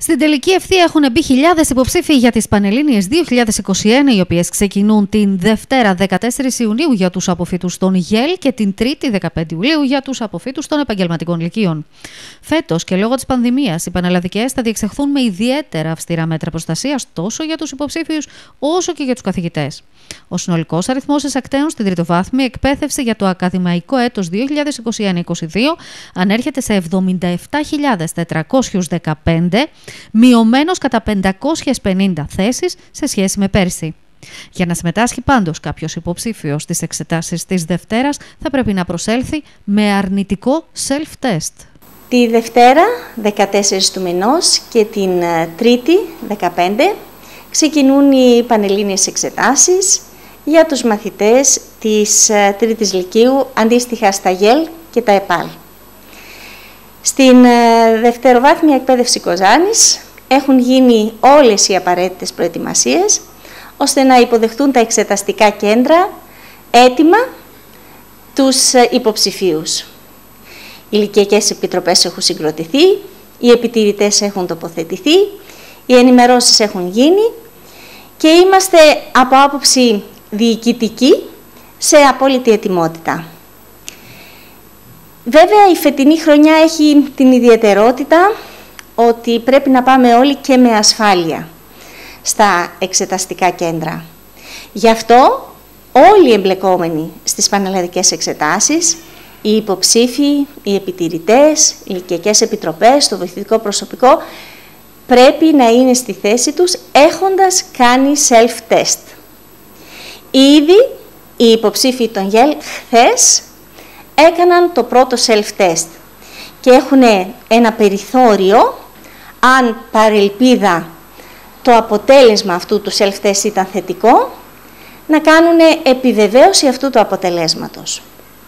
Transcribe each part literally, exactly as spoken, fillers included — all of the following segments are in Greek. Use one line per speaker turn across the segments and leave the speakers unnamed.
Στην τελική ευθεία έχουν μπει χιλιάδες υποψήφοι για τις Πανελλήνιες δύο χιλιάδες είκοσι ένα, οι οποίες ξεκινούν την Δευτέρα δεκατέσσερις Ιουνίου για τους αποφύτους των ΓΕΛ και την Τρίτη δεκαπέντε Ιουλίου για τους αποφύτους των επαγγελματικών λυκείων. Φέτος και λόγω της πανδημίας, οι πανελλαδικές θα διεξαχθούν με ιδιαίτερα αυστηρά μέτρα προστασίας τόσο για τους υποψήφιους όσο και για τους καθηγητές. Ο συνολικός αριθμός εισακτέων στην τριτοβάθμια εκπαίδευση για το ακαδημαϊκό έτος δύο χιλιάδες είκοσι ένα είκοσι δύο ανέρχεται σε εβδομήντα επτά χιλιάδες τετρακόσιους δεκαπέντε, μειωμένος κατά πεντακόσιες πενήντα θέσεις σε σχέση με πέρσι. Για να συμμετάσχει πάντως κάποιος υποψήφιος στις εξετάσεις της Δευτέρας θα πρέπει να προσέλθει με αρνητικό self-test.
Τη Δευτέρα δεκατέσσερις του μηνός και την Τρίτη δεκαπέντε ξεκινούν οι Πανελλήνιες εξετάσεις για τους μαθητές της Τρίτης Λυκείου, αντίστοιχα στα ΓΕΛ και τα ΕΠΑΛ. Στην δευτεροβάθμια εκπαίδευση Κοζάνης έχουν γίνει όλες οι απαραίτητες προετοιμασίες ώστε να υποδεχτούν τα εξεταστικά κέντρα έτοιμα τους υποψηφίους. Οι λυκειακές επιτροπές έχουν συγκροτηθεί, οι επιτηρητές έχουν τοποθετηθεί, οι ενημερώσεις έχουν γίνει και είμαστε από άποψη διοικητική σε απόλυτη ετοιμότητα. Βέβαια, η φετινή χρονιά έχει την ιδιαιτερότητα ότι πρέπει να πάμε όλοι και με ασφάλεια στα εξεταστικά κέντρα. Γι' αυτό όλοι οι εμπλεκόμενοι στις πανελλαδικές εξετάσεις, οι υποψήφοι, οι επιτηρητές, οι λυκειακές επιτροπές, το βοηθητικό προσωπικό, πρέπει να είναι στη θέση τους έχοντας κάνει self-test. Ήδη οι υποψήφοι των ΓΕΛ χθες έκαναν το πρώτο self-test και έχουν ένα περιθώριο, αν παρελπίδα το αποτέλεσμα αυτού του self-test ήταν θετικό, να κάνουν επιβεβαίωση αυτού του αποτελέσματος.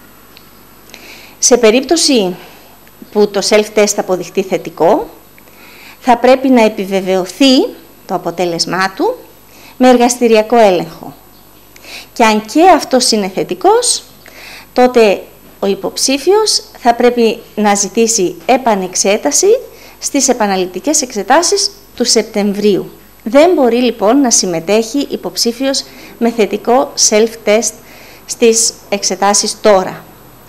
Σε περίπτωση που το self-test αποδειχτεί θετικό, θα πρέπει να επιβεβαιωθεί το αποτέλεσμά του με εργαστηριακό έλεγχο. Και αν και αυτός είναι θετικός, τότε ο υποψήφιος θα πρέπει να ζητήσει επανεξέταση στις επαναληπτικές εξετάσεις του Σεπτεμβρίου. Δεν μπορεί λοιπόν να συμμετέχει υποψήφιος με θετικό self-test στις εξετάσεις τώρα.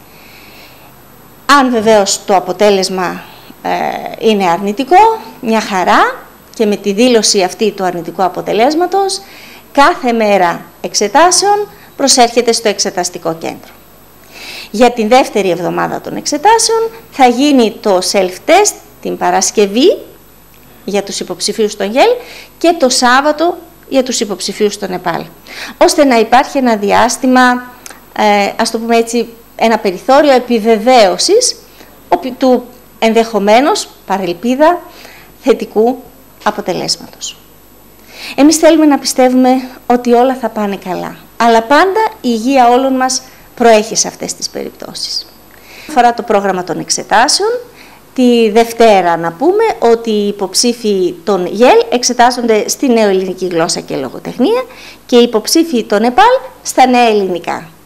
Αν βεβαίως το αποτέλεσμα ε, είναι αρνητικό, μια χαρά, και με τη δήλωση αυτή του αρνητικού αποτελέσματος, κάθε μέρα εξετάσεων προσέρχεται στο εξεταστικό κέντρο. Για την δεύτερη εβδομάδα των εξετάσεων θα γίνει το self-test την Παρασκευή για τους υποψηφίους των ΓΕΛ και το Σάββατο για τους υποψηφίους των ΕΠΑΛ, ώστε να υπάρχει ένα διάστημα, ε, ας το πούμε έτσι, ένα περιθώριο επιβεβαίωσης του ενδεχομένως, παρελπίδα, θετικού αποτελέσματος. Εμείς θέλουμε να πιστεύουμε ότι όλα θα πάνε καλά, αλλά πάντα η υγεία όλων μας προέχει σε αυτές τις περιπτώσεις. Αφορά το πρόγραμμα των εξετάσεων, τη Δευτέρα να πούμε ότι οι υποψήφοι των ΓΕΛ εξετάζονται στη νεοελληνική γλώσσα και λογοτεχνία και οι υποψήφοι των ΕΠΑΛ στα νέα ελληνικά.